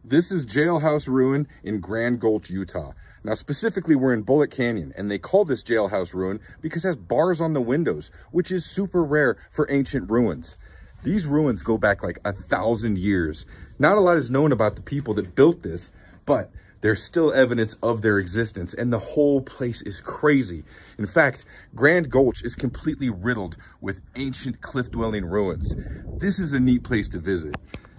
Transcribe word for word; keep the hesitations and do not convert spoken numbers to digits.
This is Jailhouse Ruin in Grand Gulch, Utah. Now, specifically, we're in Bullet Canyon, and they call this Jailhouse Ruin because it has bars on the windows, which is super rare for ancient ruins. These ruins go back like a thousand years. Not a lot is known about the people that built this, but there's still evidence of their existence, and the whole place is crazy. In fact, Grand Gulch is completely riddled with ancient cliff-dwelling ruins. This is a neat place to visit.